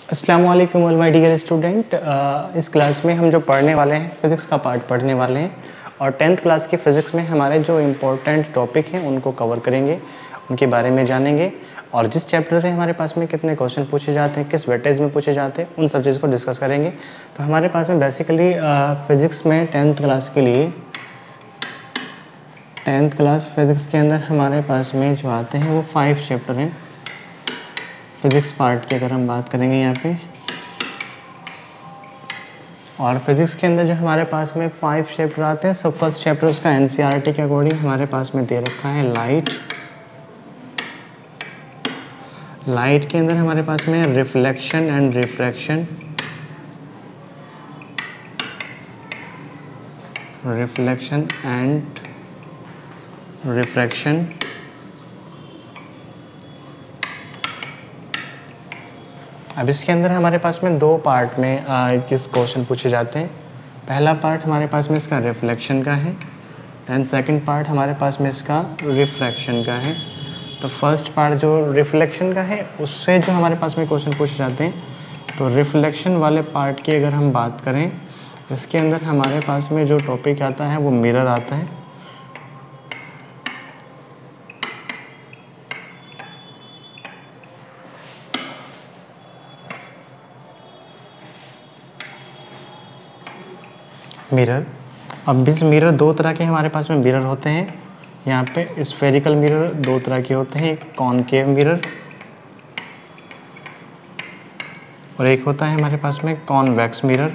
अस्सलाम वालेकुम all my dear student. इस क्लास में हम जो पढ़ने वाले हैं फ़िज़िक्स का पार्ट पढ़ने वाले हैं और 10th क्लास की फ़िज़िक्स में हमारे जो इम्पोर्टेंट टॉपिक हैं उनको कवर करेंगे, उनके बारे में जानेंगे और जिस चैप्टर से हमारे पास में कितने क्वेश्चन पूछे जाते हैं, किस वेटेज में पूछे जाते हैं, उन सब चीज़ को डिस्कस करेंगे। तो हमारे पास में बेसिकली फ़िज़िक्स में 10th क्लास के लिए 10th क्लास फ़िज़िक्स के अंदर हमारे पास में जो आते हैं वो 5 चैप्टर हैं। फ़िज़िक्स पार्ट की अगर हम बात करेंगे यहाँ पे, और फिज़िक्स के अंदर जो हमारे पास में 5 चैप्टर आते हैं, सब फर्स्ट चैप्टर उसका एनसीईआरटी के अकॉर्डिंग हमारे पास में दे रखा है लाइट। लाइट के अंदर हमारे पास में reflection and refraction, reflection and refraction. अब इसके अंदर हमारे पास में 2 पार्ट में किस क्वेश्चन पूछे जाते हैं। पहला पार्ट हमारे पास में इसका रिफ्लेक्शन का है, दैन सेकंड पार्ट हमारे पास में इसका रिफ्रैक्शन का है। तो फर्स्ट पार्ट जो रिफ्लेक्शन का है उससे जो हमारे पास में क्वेश्चन पूछे जाते हैं, तो रिफ्लेक्शन वाले पार्ट की अगर हम बात करें, इसके अंदर हमारे पास में जो टॉपिक आता है वो मिरर आता है। मिरर। अब इस मिरर 2 तरह के हमारे पास में मिरर होते हैं। यहाँ पे स्फेरिकल मिरर 2 तरह के होते हैं, एक कॉनकेव मिरर और एक होता है हमारे पास में कॉन्वेक्स मिरर।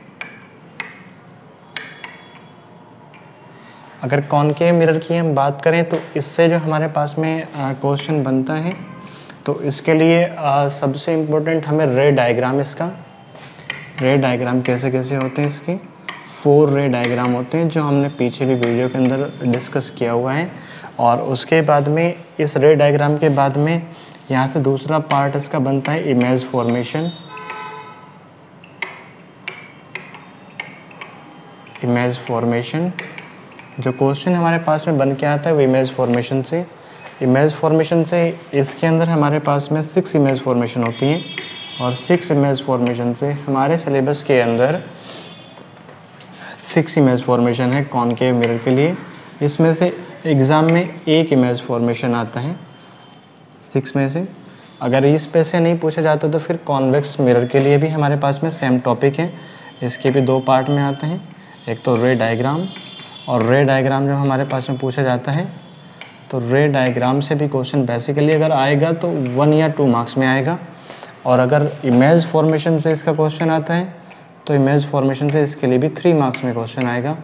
अगर कॉनकेव मिरर की हम बात करें तो इससे जो हमारे पास में क्वेश्चन बनता है, तो इसके लिए सबसे इम्पोर्टेंट हमें रे डायग्राम, इसका रे डायग्राम कैसे कैसे होते हैं, इसकी 4 रे डायग्राम होते हैं जो हमने पीछे भी वीडियो के अंदर डिस्कस किया हुआ है। और उसके बाद में इस रे डायग्राम के बाद में यहाँ से दूसरा पार्ट इसका बनता है इमेज फॉर्मेशन। इमेज फॉर्मेशन जो क्वेश्चन हमारे पास में बन के आता है वो इमेज फॉर्मेशन से। इमेज फॉर्मेशन से इसके अंदर हमारे पास में 6 इमेज फॉर्मेशन होती हैं और 6 इमेज फॉर्मेशन से हमारे सिलेबस के अंदर 6 इमेज फॉर्मेशन है कॉनकेव मिरर के लिए। इसमें से एग्ज़ाम में 1 इमेज फॉर्मेशन आता है 6 में से। अगर इस पे से नहीं पूछा जाता तो फिर कॉन्वेक्स मिरर के लिए भी हमारे पास में सेम टॉपिक है। इसके भी 2 पार्ट में आते हैं, एक तो रे डायग्राम, और रे डायग्राम जब हमारे पास में पूछा जाता है तो रे डायग्राम से भी क्वेश्चन बेसिकली अगर आएगा तो 1 या 2 मार्क्स में आएगा। और अगर इमेज फॉर्मेशन से इसका क्वेश्चन आता है तो इमेज फॉर्मेशन से इसके लिए भी 3 मार्क्स में क्वेश्चन आएगा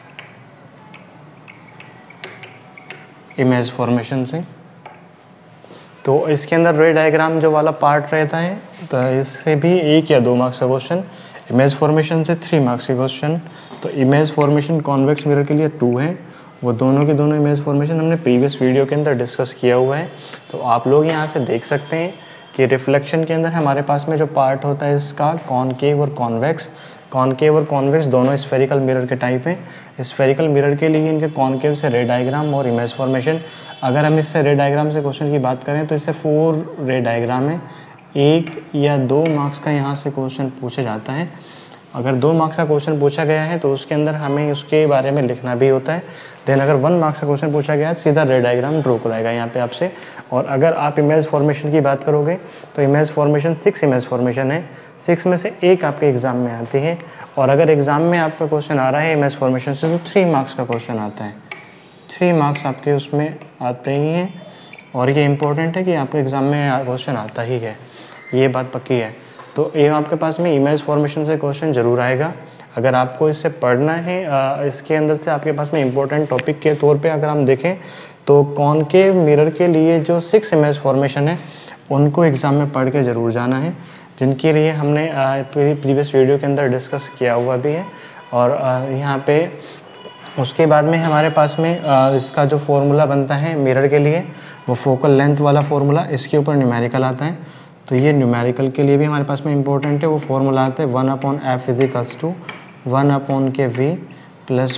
इमेज फॉर्मेशन से। तो इसके अंदर रे डायग्राम जो वाला पार्ट रहता है तो इससे भी 1 या 2 मार्क्स का क्वेश्चन, इमेज फॉर्मेशन से 3 मार्क्स के क्वेश्चन। तो इमेज फॉर्मेशन कॉन्वेक्स मिरर के लिए 2 है, वो दोनों के दोनों इमेज फॉर्मेशन हमने प्रीवियस वीडियो के अंदर डिस्कस किया हुआ है। तो आप लोग यहाँ से देख सकते हैं कि रिफ्लेक्शन के अंदर हमारे पास में जो पार्ट होता है इसका कॉनकेव और कॉन्वेक्स। कॉनकेव और कॉन्वेक्स दोनों स्फेरिकल मिरर के टाइप हैं। स्फेरिकल मिरर के लिए इनके कॉनकेव से रे डायग्राम और इमेज फॉर्मेशन। अगर हम इससे रे डायग्राम से क्वेश्चन की बात करें तो इससे 4 रे डायग्राम है, 1 या 2 मार्क्स का यहाँ से क्वेश्चन पूछा जाता है। अगर 2 मार्क्स का क्वेश्चन पूछा गया है तो उसके अंदर हमें उसके बारे में लिखना भी होता है। देन अगर 1 मार्क्स का क्वेश्चन पूछा गया है सीधा रे डायग्राम ड्रॉ कराएगा यहाँ पे आपसे। और अगर आप इमेज फॉर्मेशन की बात करोगे तो इमेज फॉर्मेशन 6 इमेज फॉर्मेशन है, 6 में से 1 आपके एग्ज़ाम में आती है। और अगर एग्ज़ाम में आपका क्वेश्चन आ रहा है इमेज फॉर्मेशन से तो 3 मार्क्स का क्वेश्चन आता है, 3 मार्क्स आपके उसमें आते ही हैं। और ये इंपॉर्टेंट है कि आपके एग्ज़ाम में क्वेश्चन आता ही है, ये बात पक्की है। तो ये आपके पास में इमेज फॉर्मेशन से क्वेश्चन ज़रूर आएगा। अगर आपको इससे पढ़ना है, इसके अंदर से आपके पास में इम्पोर्टेंट टॉपिक के तौर पे अगर हम देखें तो कॉनकेव मिरर के लिए जो 6 इमेज फॉर्मेशन है उनको एग्ज़ाम में पढ़ के ज़रूर जाना है, जिनके लिए हमने प्रीवियस वीडियो के अंदर डिस्कस किया हुआ भी है। और यहाँ पे उसके बाद में हमारे पास में इसका जो फॉर्मूला बनता है मिरर के लिए वो फोकल लेंथ वाला फॉर्मूला, इसके ऊपर न्यूमेरिकल आता है। तो ये न्यूमेरिकल के लिए भी हमारे पास में इम्पोर्टेंट है। वो फॉर्मूला आता है 1/f = 1/kv +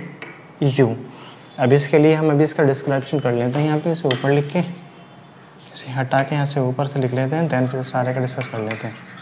1/ku। अब इसके लिए हम अभी इसका डिस्क्रिप्शन कर लेते हैं यहाँ पे, इसे ऊपर लिख के इसे हटा के यहाँ से ऊपर से लिख लेते हैं, देन फिर सारे का डिस्कस कर लेते हैं।